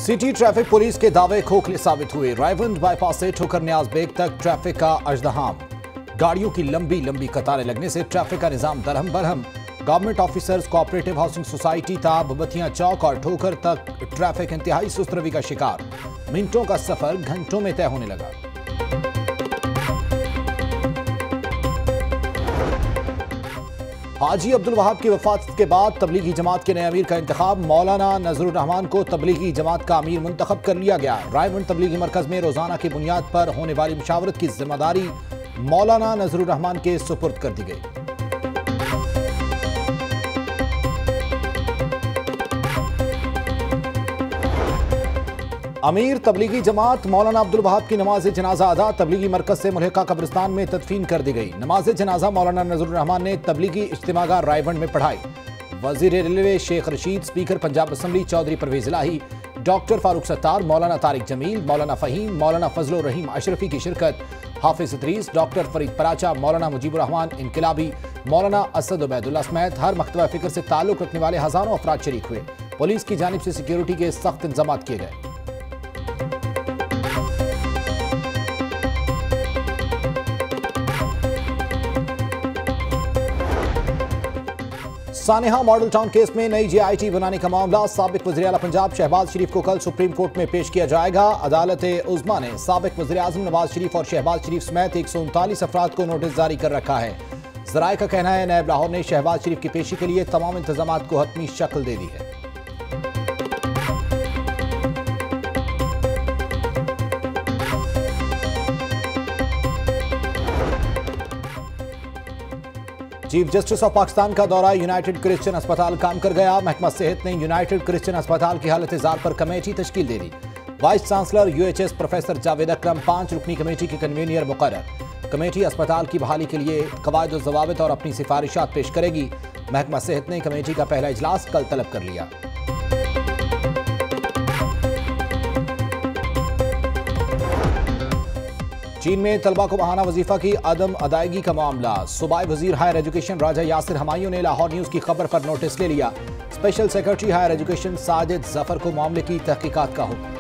City traffic police के दावे खोखले साबित हुए। रायवंड बाईपास से ठोकर न्याज बेग तक ट्रैफिक का अजदहाम। गाड़ियों की लंबी लंबी कतारें लगने से ट्रैफिक का निजाम दरहम बरहम। Government officers, cooperative housing society ता बबतियां चौक और ठोकर तक ट्रैफिक इंतहाई सुस्त रवि का शिकार। मिनटों का सफर घंटों में तय होने लगा। हाजी अब्दुल वहाब की वफात के बाद तबलीगी जमात के नए अमीर का इंतखाब। मौलाना नजरुर रहमान को तबलीगी जमात का अमीर मुंतखब कर लिया गया। रायवंड तबलीगी मरकज में रोजाना की बुनियाद पर होने वाली मुशावरत की जिम्मेदारी मौलाना नजरुर रहमान के सुपुर्द कर दी गई। अमीर तबलीगी जमात मौलाना अब्दुल वहाब की नमाज जनाजा अदा तबलीगी मरकज से मुल्हिका कब्रिस्तान में तदफीन कर दी गई। नमाज जनाजा मौलाना नजरुर रहमान ने तबलीगी इज्तिमागार रायवंड में पढ़ाई। वजीर railway Sheikh Rashid, speaker Punjab assembly Chaudhry Pervaiz Elahi, doctor Farooq Sattar, मौलाना तारिक जमील, मौलाना फहीम, मौलाना फजल रहीम अशरफी की शिरकत। हाफिज इदरीस, डॉक्टर फरीद पराचा, मौलाना मुजीबुर रहमान इनकलाबी, मौलाना असद उबैदुल्ला समेत हर मकतबा फिक्र से ताल्लुक रखने वाले हजारों अफराद शरीक हुए। पुलिस की जानिब से सिक्योरिटी के सख्त इंतजाम किए गए। सानेहा मॉडल टाउन केस में नई JIT बनाने का मामला। साबिक वज़ीर आला पंजाब शहबाज शरीफ को कल सुप्रीम कोर्ट में पेश किया जाएगा। अदालत उज़्मा ने साबिक वज़ीर आज़म नवाज शरीफ और शहबाज शरीफ समेत 139 अफराद को नोटिस जारी कर रखा है। ज़राए का कहना है नायब लाहौर ने शहबाज शरीफ की पेशी के लिए तमाम इंतजाम को हतमी शक्ल दे दी है। चीफ जस्टिस ऑफ पाकिस्तान का दौरा यूनाइटेड क्रिश्चियन अस्पताल काम कर गया। महकमा सेहत ने यूनाइटेड क्रिश्चियन अस्पताल की हालत ज़ार पर कमेटी तश्कील दे दी। Vice chancellor UHS professor Javed Akram 5 रुकनी कमेटी के कन्वीनियर मुकर्रर। कमेटी अस्पताल की बहाली के लिए कवायद और ज़वाबित और अपनी सिफारिशात पेश करेगी। महकमा सेहत ने कमेटी का पहला इजलास कल तलब कर लिया। चीन में तलबा को बहाना वजीफा की अदम अदायगी का मामला। सूबाई वजीर हायर एजुकेशन राजा यासिर हमायूं ने लाहौर न्यूज़ की खबर पर नोटिस ले लिया। Special secretary higher education Sajid Zafar को मामले की तहकीकात का हुक्म।